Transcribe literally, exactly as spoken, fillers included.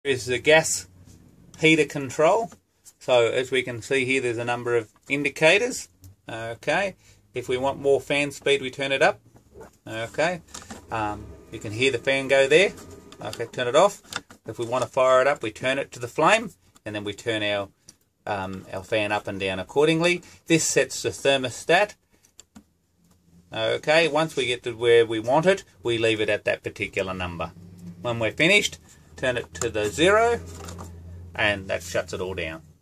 This is the gas heater control. So as we can see here, there's a number of indicators. Okay, if we want more fan speed, we turn it up. Okay, um, you can hear the fan go there. Okay, turn it off. If we want to fire it up, we turn it to the flame, and then we turn our um, our fan up and down accordingly. This sets the thermostat. Okay, once we get to where we want it, we leave it at that particular number. When we're finished, turn it to the zero, and that shuts it all down.